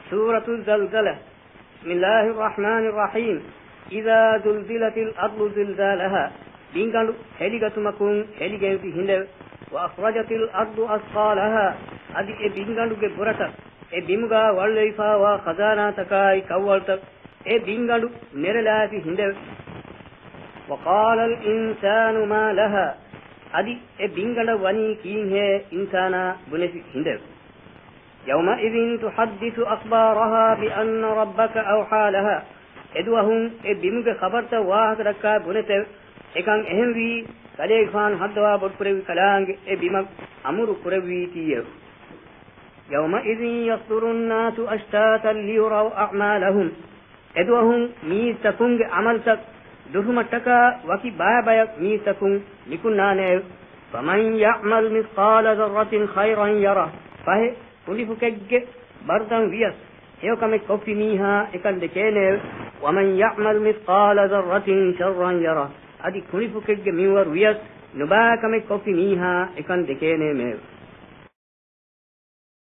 سورة الزلزلة. بسم الله الرحمن الرحيم. إذا زلزلت الأرض زلزالها بينغالو هليغتمكم هليغيوتي هند وأخرجت الأرض أثقالها أدي بينغالو ಗೆ ಬುರಟ ಬಿಮುಗ ವಳ್ಳೈಫಾವಾ ಖಜಾನಾ ತಕಾಯಿ ಕವ್ವಲ್ತ بينغالو ನೆರಲಾಸಿ ಹಿಂದೆ وقال الإنسان ما لها أدي بينغال وني كين هي إنسانا بنسي هند يومئذ تحدث أخبارها بأن ربك أوحى لها ادوهم بيمغ خبرت واحد ركا بنت එකන් එහෙම වී කලේගාන් හදවා බොත් පුරවි කලාංගෙ බිමක් අමුරු පුරවි තිය يومئذ يصدر الناس أشتاتا ليروا أعمالهم ادوهم ميستكون عملتك دهمتك وكي بابا ميستكون لكنان فمن يعمل مثقال ذرة خيرا يره فهي ولفكج بردن ويس هيوكم كوفي ميها اكن دكينه ومن يعمل مثقال ذرة شرا يره adi kunifuke ge miwar wiyas nuba kame kofi miha ekan dekene me